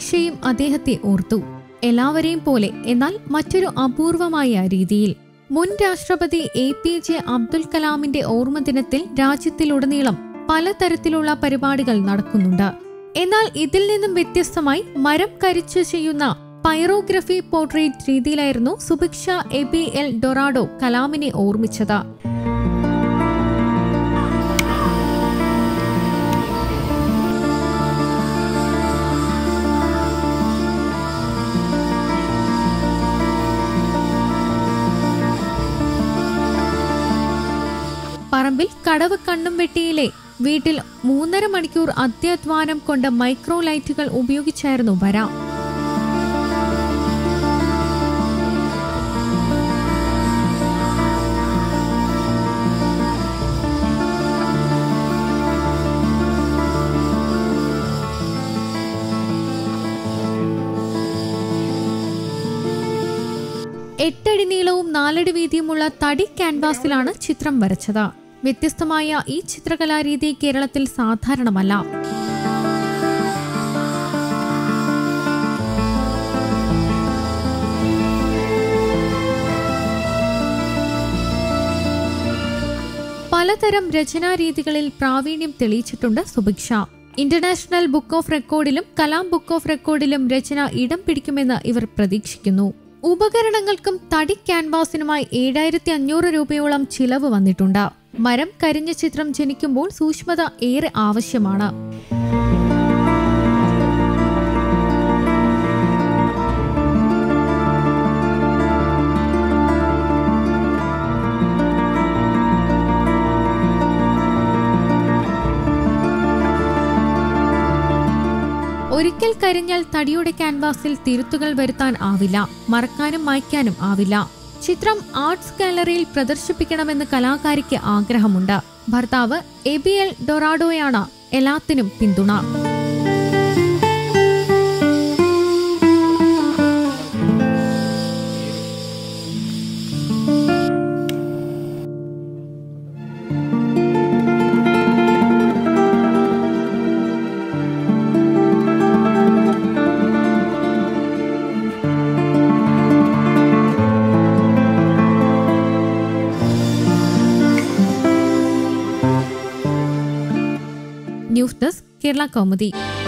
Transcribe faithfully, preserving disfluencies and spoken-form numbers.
സുഭിക്ഷയും അദ്ദേഹത്തെ ഓർത്തു. എല്ലാവരെയും പോലെ, എന്നാൽ മറ്റൊരു അപൂർവമായ രീതിയിൽ. മുൻ രാഷ്ട്രപതി എ പി ജെ അബ്ദുൽ കലാമിന്റെ ഓർമ്മദിനത്തിൽ രാജ്യത്തിലുടനീളം പലതരത്തിലുള്ള പരിപാടികൾ നടക്കുന്നുണ്ട്. എന്നാൽ ഇതിൽ നിന്നും വ്യത്യസ്തമായി മരം കരിച്ചു ചെയ്യുന്ന പൈറോഗ്രഫി പോർട്രേറ്റ് രീതിയിലായിരുന്നു Subhiksha A B El Dorado കലാമിനെ ഓർമ്മിച്ചത്. പറമ്പിൽ കടവ് കണ്ണുംവെട്ടിയിലെ വീട്ടിൽ മൂന്നര മണിക്കൂർ അത്യധ്വാനം കൊണ്ട് മൈക്രോ ലൈറ്റുകൾ ഉപയോഗിച്ചായിരുന്നു വര. എട്ടടി നീളവും നാലടി വീതിയുമുള്ള തടി ക്യാൻവാസിലാണ് ചിത്രം വരച്ചത്. വ്യത്യസ്തമായ ഈ ചിത്രകലാരീതി കേരളത്തിൽ സാധാരണമല്ല. പലതരം രചനാരീതികളിൽ പ്രാവീണ്യം തെളിയിച്ചിട്ടുണ്ട് സുഭിക്ഷ. ഇന്റർനാഷണൽ ബുക്ക് ഓഫ് റെക്കോർഡിലും കലാം ബുക്ക് ഓഫ് റെക്കോർഡിലും രചന ഇടം പിടിക്കുമെന്ന് ഇവർ പ്രതീക്ഷിക്കുന്നു. ഉപകരണങ്ങൾക്കും തടി ക്യാൻവാസിനുമായി ഏഴായിരത്തി അഞ്ഞൂറ് രൂപയോളം ചിലവ് വന്നിട്ടുണ്ട്. മരം കരിഞ്ഞ ചിത്രം ജനിക്കുമ്പോൾ സൂക്ഷ്മത ഏറെ ആവശ്യമാണ്. ഒരിക്കൽ കരിഞ്ഞാൽ തടിയുടെ ക്യാൻവാസിൽ തിരുത്തുകൾ വരുത്താൻ ആവില്ല, മറക്കാനും മായ്ക്കാനും ആവില്ല. ചിത്രം ആർട്സ് ഗാലറിയിൽ പ്രദർശിപ്പിക്കണമെന്ന് കലാകാരിക്ക് ആഗ്രഹമുണ്ട്. ഭർത്താവ് എ ബി എൽ ഡൊറാഡോയാണ് എല്ലാത്തിനും പിന്തുണ. News desk Kerala Kaumudi.